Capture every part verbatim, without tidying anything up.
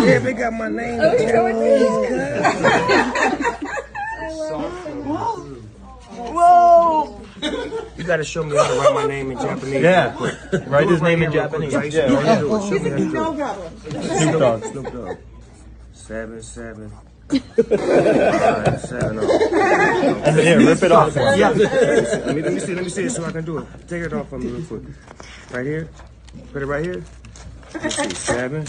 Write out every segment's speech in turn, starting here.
Yeah, they got my name. Oh, you know what Whoa! You gotta show me how to write my name in Japanese. Yeah, write his name in Japanese. Yeah, Yeah. show me how to do it. Show me how to do No it. problem. Snoop Dogg. Snoop Dogg. Seven, seven. Alright, seven, oh. And here, rip it off. Yeah. Let me, let me see, let me see it so I can do it. Take it off from me real quick. Right here. Put it right here. Let's see, seven.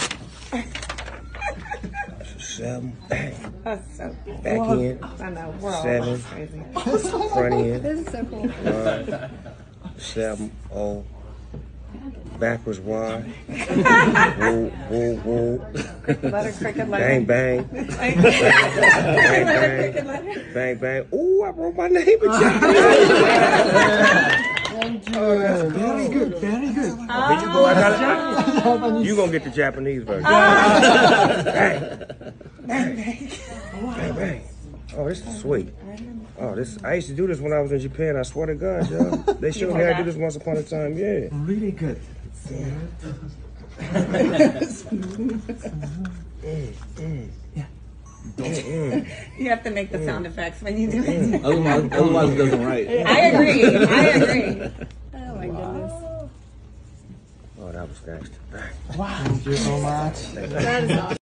Seven. Bang. That's so cool. Back in. I know. We're all Seven. crazy. Front end. This is so cool. One. Seven. Oh. Backwards Y. Woo, woo, woo. Cricket letter, cricket letter. Bang, bang. Bang, bang. Bang, bang. Ooh, I wrote my name in Japanese. Very good, very good. Did you go out there? You gonna get the Japanese version. Bang. Bang, bang. Bang, bang. Oh, this is sweet. Oh, this I used to do this when I was in Japan. I swear to God, y'all. They showed me how to do this once upon a time. Yeah. Really good. Mm, mm. Yeah. Mm, You have to make the sound effects when you do it. Otherwise, otherwise it doesn't write. I agree. I agree. Oh my goodness. Oh, that was next. Wow. Thank you so much. That is awesome.